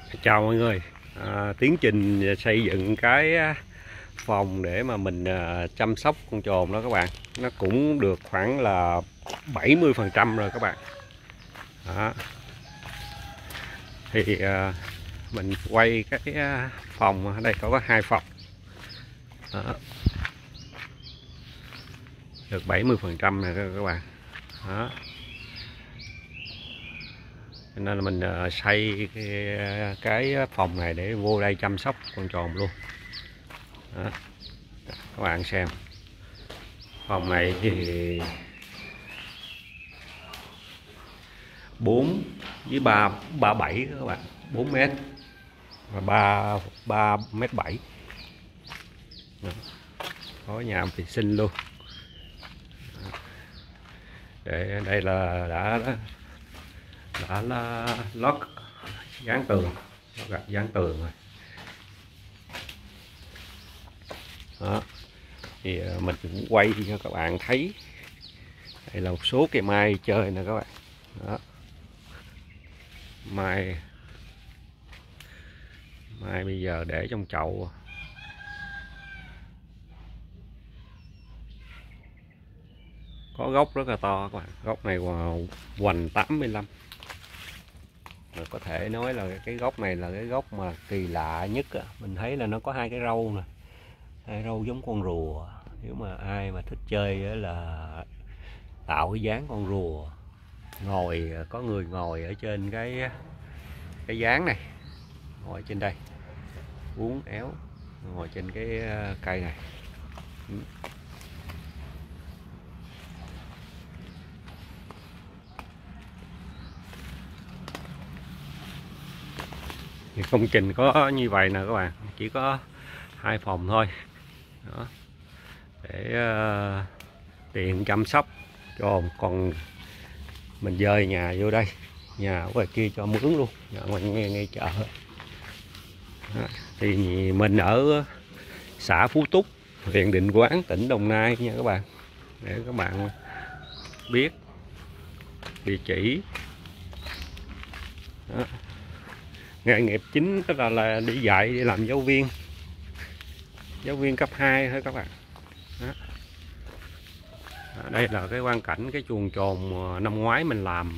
Chào mọi người. Tiến trình xây dựng cái phòng để mà mình chăm sóc con trồn đó các bạn, nó cũng được khoảng là 70% rồi các bạn. Đó. Thì mình quay cái phòng ở đây có 2 phòng. Đó. Được 70% rồi các bạn. Đó. Cho nên là mình xây cái phòng này để vô đây chăm sóc con trồn luôn. Đó. Các bạn xem, phòng này thì 4 với 37 các bạn, 4 mét và 3,7 m. Có nhà vệ sinh luôn. Để đây là đã lót dán tường, gạch dán tường rồi. Đó. Thì mình cũng quay cho các bạn thấy. Đây là một số cây mai chơi nè các bạn. Đó. Mai bây giờ để trong chậu. Có gốc rất là to các bạn, gốc này hoành 85. Rồi có thể nói là cái gốc này là cái gốc mà kỳ lạ nhất á. Mình thấy là nó có 2 cái râu nè, 2 râu giống con rùa. Nếu mà ai mà thích chơi là tạo cái dáng con rùa, có người ngồi ở trên cái dáng này, ngồi trên đây uốn éo, ngồi trên cái cây này. Thì công trình có như vậy nè các bạn, chỉ có 2 phòng thôi. Đó. Để tiện chăm sóc cho, còn mình dời nhà vô đây, nhà ở ngoài kia cho mướn luôn, nhà ngoài ngay chợ. Đó. Thì mình ở xã Phú Túc, huyện Định Quán, tỉnh Đồng Nai nha các bạn, để các bạn biết địa chỉ. Đó. Nghề nghiệp chính đó là đi dạy, đi làm giáo viên cấp 2 thôi các bạn. Đó. Đây là cái quang cảnh cái chuồng trồn năm ngoái mình làm.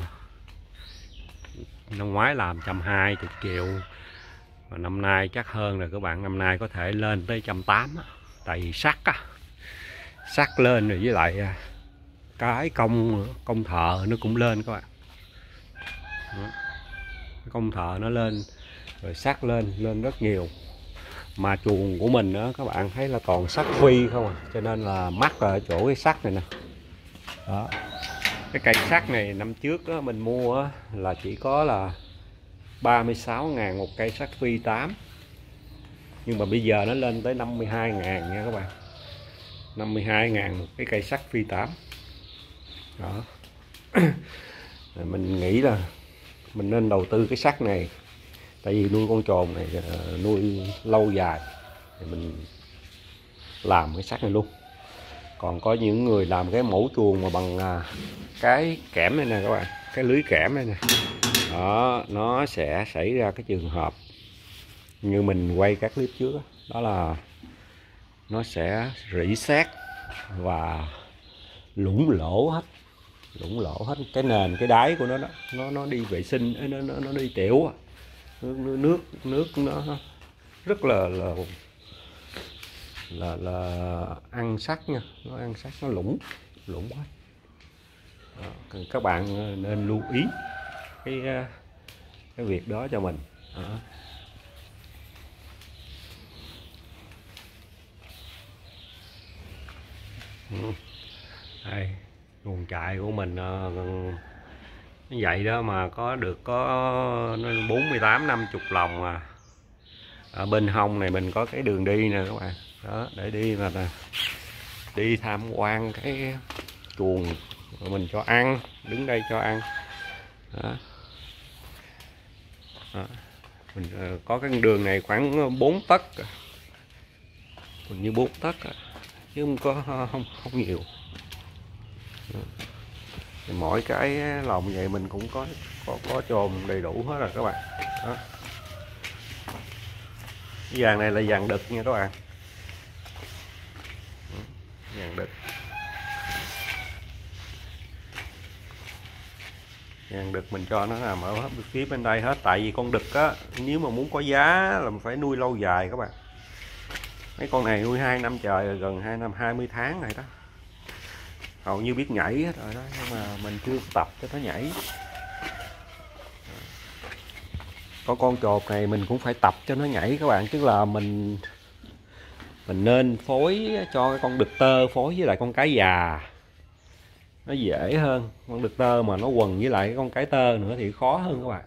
Năm ngoái làm 120 triệu, và năm nay chắc hơn rồi các bạn, năm nay có thể lên tới 180. Tại vì sắt lên rồi, với lại cái công thợ nó cũng lên các bạn. Đó. Công thợ nó lên rồi, sắt lên rất nhiều. Mà chuồng của mình đó các bạn thấy là toàn sắt phi không à, cho nên là mắc ở chỗ cái sắt này nè. Đó. Cái cây sắt này năm trước đó, mình mua đó, là chỉ có là 36.000 một cây sắt phi 8, nhưng mà bây giờ nó lên tới 52.000 nha các bạn. 52.000 một cái cây sắt phi 8. Đó. Mình nghĩ là mình nên đầu tư cái sắt này, tại vì nuôi con trồn này nuôi lâu dài thì mình làm cái sắt này luôn. Còn có những người làm cái mẫu chuồng mà bằng cái kẽm này nè các bạn, cái lưới kẽm này nè. Đó, nó sẽ xảy ra cái trường hợp như mình quay các clip trước đó, đó là nó sẽ rỉ sét và lũng lỗ hết cái nền, cái đáy của nó đó. Nó đi vệ sinh, nó đi tiểu, nước nó rất là ăn sắt nha, nó ăn sắt, nó lũng hết. Đó. Các bạn nên lưu ý cái việc đó cho mình. Đó. Đây, chuồng trại của mình như vậy đó mà có 48-50 lồng à. Ở bên hông này mình có cái đường đi nè các bạn. Đó, để đi mà đi tham quan cái chuồng mình cho ăn, đứng đây cho ăn. Đó. Đó. Mình có cái đường này khoảng 4 tấc, như 4 tấc chứ không nhiều. Thì mỗi cái lồng vậy mình cũng có trồn đầy đủ hết rồi các bạn. Đó. Cái vàng này là vàng đực nha các bạn, vàng đực. Vàng đực mình cho nó nằm ở phía bên đây hết, tại vì con đực á nếu mà muốn có giá là mình phải nuôi lâu dài các bạn. Mấy con này nuôi 2 năm trời rồi, gần 2 năm 20 tháng này đó, hầu như biết nhảy hết rồi đó, nhưng mà mình chưa tập cho nó nhảy. Có con chột này mình cũng phải tập cho nó nhảy các bạn, tức là mình nên phối cho cái con đực tơ phối với lại con cái già nó dễ hơn. Con đực tơ mà nó quần với lại con cái tơ nữa thì khó hơn các bạn.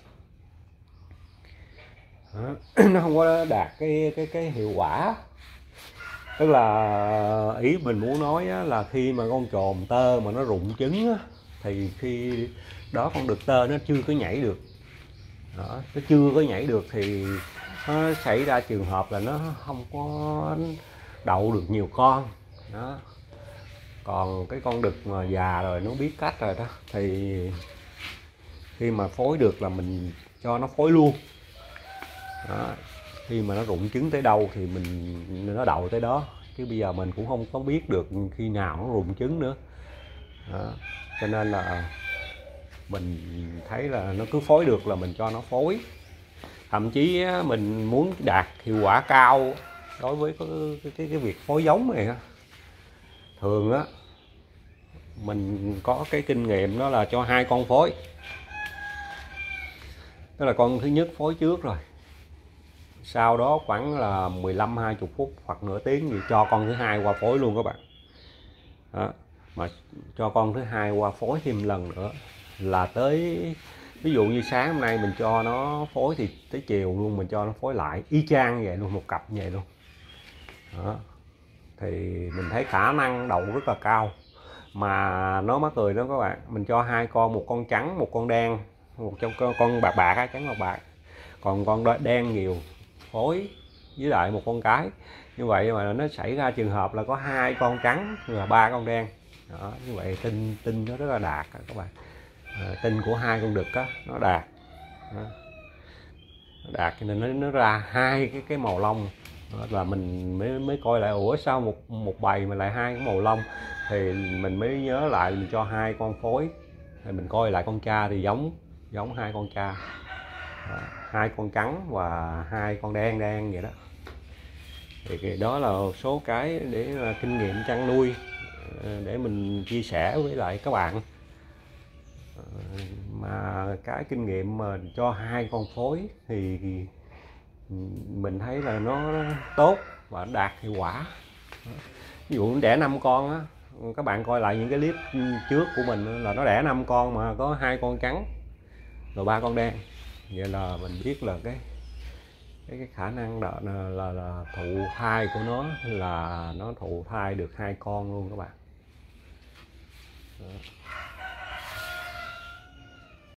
Đó. Nó không có đạt cái hiệu quả. Tức là ý mình muốn nói là khi mà con chồn tơ mà nó rụng trứng thì khi đó con đực tơ nó chưa có nhảy được. Đó, nó chưa có nhảy được thì nó xảy ra trường hợp là nó không có đậu được nhiều con đó. Còn cái con đực mà già rồi nó biết cách rồi đó thì khi mà phối được là mình cho nó phối luôn đó. Khi mà nó rụng trứng tới đâu thì nó đậu tới đó, chứ bây giờ mình cũng không có biết được khi nào nó rụng trứng nữa đó. Cho nên là mình thấy là nó cứ phối được là mình cho nó phối. Thậm chí mình muốn đạt hiệu quả cao đối với cái việc phối giống này, thường á mình có cái kinh nghiệm đó là cho 2 con phối. Tức là con thứ nhất phối trước rồi, sau đó khoảng là 15-20 phút hoặc nửa tiếng thì cho con thứ hai qua phối luôn các bạn đó. Mà cho con thứ hai qua phối thêm lần nữa là tới, ví dụ như sáng hôm nay mình cho nó phối thì tới chiều luôn mình cho nó phối lại y chang vậy luôn, một cặp vậy luôn đó. Thì mình thấy khả năng đậu rất là cao. Mà nó mắc cười đó các bạn, mình cho 2 con, một con trắng một con đen, một trong con bạc bạc á, trắng bạc, còn con đen nhiều phối với lại một con cái. Như vậy mà nó xảy ra trường hợp là có 2 con trắng và 3 con đen đó. Như vậy tinh nó rất là đạt các bạn. Tinh của 2 con đực á nó đạt đó. Nó đạt cho nên nó ra 2 cái màu lông đó, là mình mới coi lại ủa sao một bầy mà lại 2 cái màu lông, thì mình mới nhớ lại mình cho 2 con phối, thì mình coi lại con cha thì giống 2 con cha đó, 2 con trắng và 2 con đen vậy đó. Thì đó là số cái để kinh nghiệm chăn nuôi để mình chia sẻ với lại các bạn. Mà cái kinh nghiệm mà cho 2 con phối thì mình thấy là nó tốt và đạt hiệu quả. Ví dụ đẻ 5 con á, các bạn coi lại những cái clip trước của mình là nó đẻ 5 con mà có 2 con trắng rồi 3 con đen. Vậy là mình biết là cái khả năng là thụ thai của nó là nó thụ thai được 2 con luôn các bạn. Đó.